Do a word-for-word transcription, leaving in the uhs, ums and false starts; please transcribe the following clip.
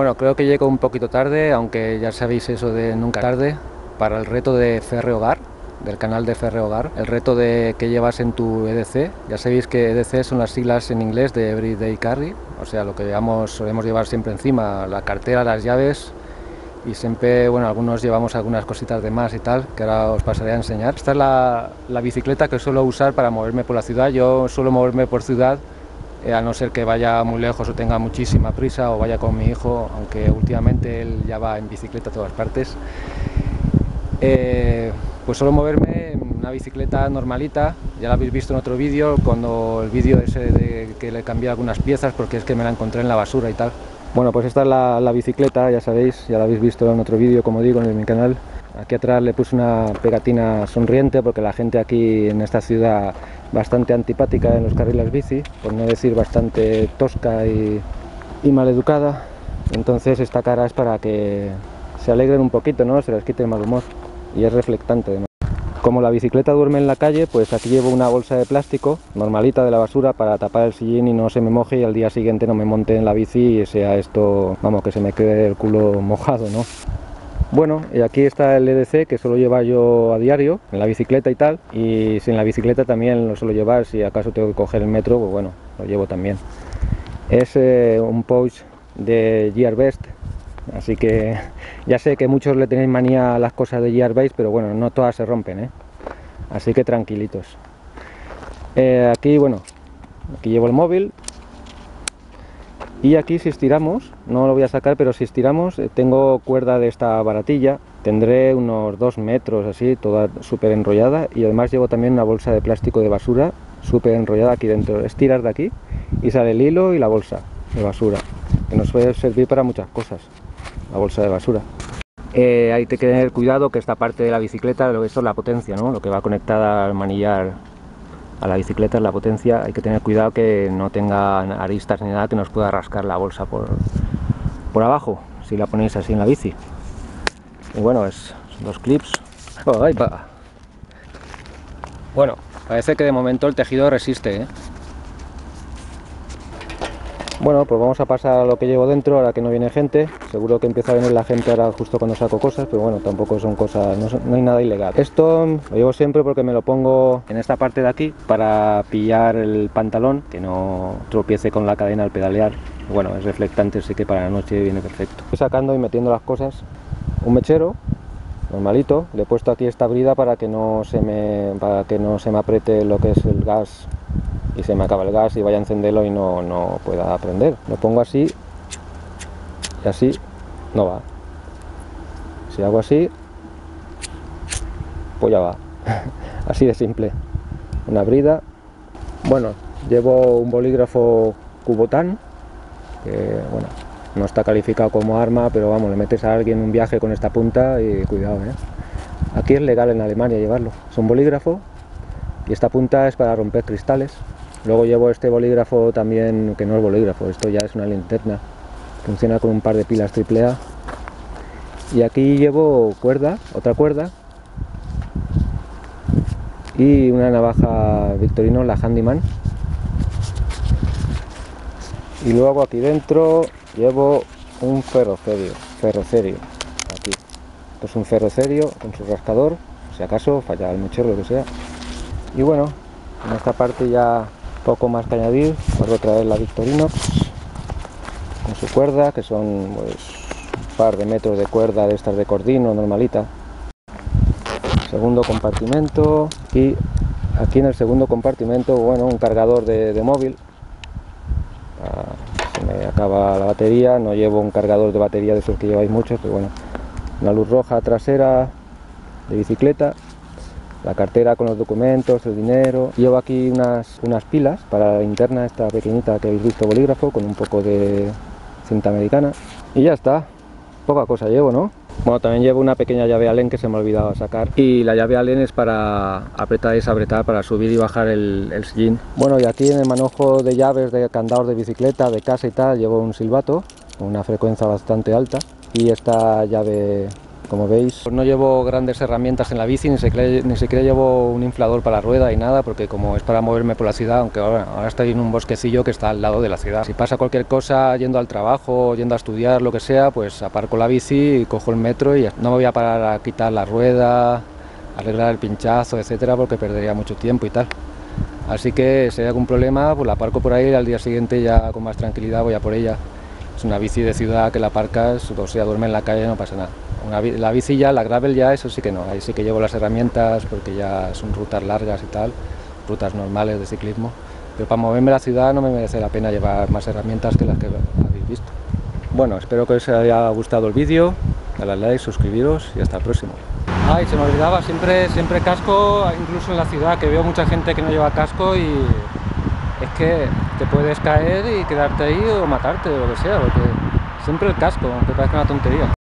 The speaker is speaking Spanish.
Bueno, creo que llego un poquito tarde, aunque ya sabéis eso de nunca tarde, para el reto de Ferre Hogar, del canal de Ferre Hogar, el reto de que llevas en tu E D C. Ya sabéis que E D C son las siglas en inglés de Everyday Carry, o sea, lo que llevamos, solemos llevar siempre encima, la cartera, las llaves, y siempre, bueno, algunos llevamos algunas cositas de más y tal, que ahora os pasaré a enseñar. Esta es la, la bicicleta que suelo usar para moverme por la ciudad. Yo suelo moverme por ciudad, eh, a no ser que vaya muy lejos o tenga muchísima prisa o vaya con mi hijo, aunque últimamente él ya va en bicicleta a todas partes. Eh, pues suelo moverme en una bicicleta normalita, ya la habéis visto en otro vídeo, cuando el vídeo ese de que le cambié algunas piezas porque es que me la encontré en la basura y tal. Bueno, pues esta es la, la bicicleta, ya sabéis, ya la habéis visto en otro vídeo, como digo, en mi canal. Aquí atrás le puse una pegatina sonriente porque la gente aquí en esta ciudad bastante antipática en los carriles bici, por no decir bastante tosca y, y maleducada. Entonces esta cara es para que se alegren un poquito, ¿no? Se les quite el mal humor, y es reflectante además. Como la bicicleta duerme en la calle, pues aquí llevo una bolsa de plástico normalita de la basura para tapar el sillín y no se me moje y al día siguiente no me monte en la bici y sea esto, vamos, que se me quede el culo mojado, ¿no? Bueno, y aquí está el E D C que suelo llevar yo a diario en la bicicleta y tal, y sin la bicicleta también lo suelo llevar, si acaso tengo que coger el metro, pues bueno, lo llevo también. Es eh, un pouch de Gearbest. Así que ya sé que muchos le tenéis manía a las cosas de Gearbest, pero bueno, no todas se rompen, ¿eh? Así que tranquilitos. Eh, aquí, bueno, aquí llevo el móvil. Y aquí si estiramos, no lo voy a sacar, pero si estiramos, eh, tengo cuerda de esta baratilla. Tendré unos dos metros así, toda súper enrollada. Y además llevo también una bolsa de plástico de basura, súper enrollada aquí dentro. Estiras de aquí y sale el hilo y la bolsa de basura, que nos puede servir para muchas cosas. La bolsa de basura. Eh, hay que tener cuidado que esta parte de la bicicleta, esto es la potencia, ¿no? Lo que va conectada al manillar a la bicicleta es la potencia. Hay que tener cuidado que no tenga aristas ni nada que nos pueda rascar la bolsa por, por abajo, si la ponéis así en la bici. Y bueno, es los clips. Oh, ahí va. Bueno, parece que de momento el tejido resiste, ¿eh? Bueno, pues vamos a pasar a lo que llevo dentro, ahora que no viene gente. Seguro que empieza a venir la gente ahora justo cuando saco cosas, pero bueno, tampoco son cosas, no, son, no hay nada ilegal. Esto lo llevo siempre porque me lo pongo en esta parte de aquí para pillar el pantalón, que no tropiece con la cadena al pedalear. Bueno, es reflectante, así que para la noche viene perfecto. Estoy sacando y metiendo las cosas. Un mechero normalito, le he puesto aquí esta brida para que no se me, para que no se me apriete lo que es el gas y se me acaba el gas y vaya a encenderlo y no, no pueda prender. Lo pongo así y así no va. Si hago así, pues ya va. Así de simple. Una brida. Bueno, llevo un bolígrafo Kubotan, que bueno, no está calificado como arma, pero vamos, le metes a alguien un viaje con esta punta y cuidado, ¿eh? Aquí es legal en Alemania llevarlo. Es un bolígrafo y esta punta es para romper cristales. Luego llevo este bolígrafo también, que no es bolígrafo, esto ya es una linterna. Funciona con un par de pilas triple A. Y aquí llevo cuerda, otra cuerda. Y una navaja Victorino, la Handyman. Y luego aquí dentro llevo un ferrocerio, ferrocerio. Aquí. Esto es un ferrocerio con su rascador, si acaso falla el mechero, lo que sea. Y bueno, en esta parte ya poco más que añadir. Vuelvo a traer la Victorinox con su cuerda, que son pues un par de metros de cuerda de estas de cordino normalita. Segundo compartimento, y aquí en el segundo compartimento, bueno, un cargador de, de móvil. Ah, se me acaba la batería, no llevo un cargador de batería de esos que lleváis muchos, pero bueno, una luz roja trasera de bicicleta. La cartera con los documentos, el dinero. Llevo aquí unas, unas pilas para la linterna, esta pequeñita que habéis visto, bolígrafo, con un poco de cinta americana. Y ya está. Poca cosa llevo, ¿no? Bueno, también llevo una pequeña llave Allen que se me ha olvidado sacar. Y la llave Allen es para apretar y desapretar, para subir y bajar el, el sillín. Bueno, y aquí en el manojo de llaves, de candados de bicicleta, de casa y tal, llevo un silbato con una frecuencia bastante alta. Y esta llave como veis. No llevo grandes herramientas en la bici, ni siquiera, ni siquiera llevo un inflador para la rueda y nada, porque como es para moverme por la ciudad, aunque ahora, ahora estoy en un bosquecillo que está al lado de la ciudad. Si pasa cualquier cosa yendo al trabajo, yendo a estudiar, lo que sea, pues aparco la bici y cojo el metro y no me voy a parar a quitar la rueda, arreglar el pinchazo, etcétera, porque perdería mucho tiempo y tal. Así que si hay algún problema, pues la aparco por ahí y al día siguiente ya con más tranquilidad voy a por ella. Es una bici de ciudad que la aparcas, o sea, duerme en la calle, no pasa nada. Una, la bici ya, la gravel ya, eso sí que no, ahí sí que llevo las herramientas porque ya son rutas largas y tal, rutas normales de ciclismo. Pero para moverme en la ciudad no me merece la pena llevar más herramientas que las que habéis visto. Bueno, espero que os haya gustado el vídeo, dale a like, suscribiros y hasta el próximo. Ay, se me olvidaba, siempre, siempre casco, incluso en la ciudad, que veo mucha gente que no lleva casco y es que te puedes caer y quedarte ahí o matarte o lo que sea, porque siempre el casco, aunque parezca una tontería.